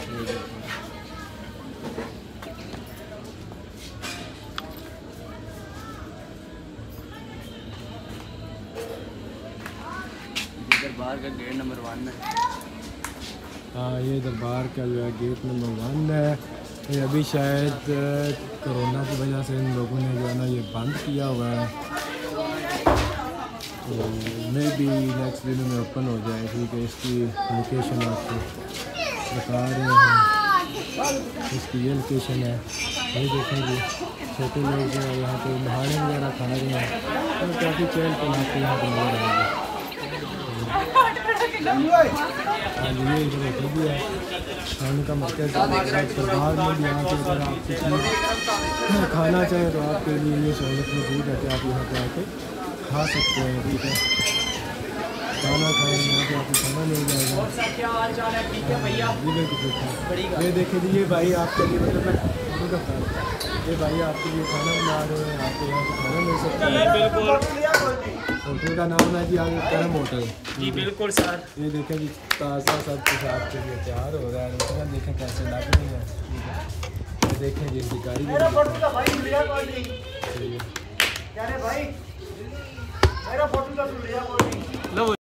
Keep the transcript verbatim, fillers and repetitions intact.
दरबार का gate number one है। हाँ, ये दरबार का जो है गेट नंबर वन है। ये अभी शायद कोरोना की वजह से इन लोगों ने जो है ना ये बंद किया हुआ है, तो मे बी नेक्स्ट दिन में ओपन हो जाए। ठीक है, इसकी लोकेशन आपको बता रहे हैं। इसकी ये लोकेशन है, ये देखेंगे छोटे लोग जो है यहाँ पे नहाने वगैरह खा रहे हैं, तो काफ़ी चहल पहल आपको यहाँ पर नजर आएंगे। हाँ जी, ये इधर होटल भी है, खाने का मरकज़ सरदार में भी यहाँ पे अगर आप कुछ खाना चाहें तो आपके लिए ये सहूलत मौजूद है कि आप यहाँ पे आके खा सकते हैं। ठीक है, खाना खाएँ यहाँ पे आपको खाना मिल जाएगा। ये देखे जी, ये भाई आपके लिए मतलब ये भाई आपके लिए खाना बना रहे हैं, आपको यहाँ पे खाना मिल सकता है। बिल्कुल, होटल का नाम है जी आगे करम होटल। जी बिल्कुल सर। ये देखें जी, ताज़ा सब कुछ आपके लिए तैयार हो रहा है। रोटियाँ देखें कैसे लग रही हैं। ये देखें जी, इनकी कारीगरी लो।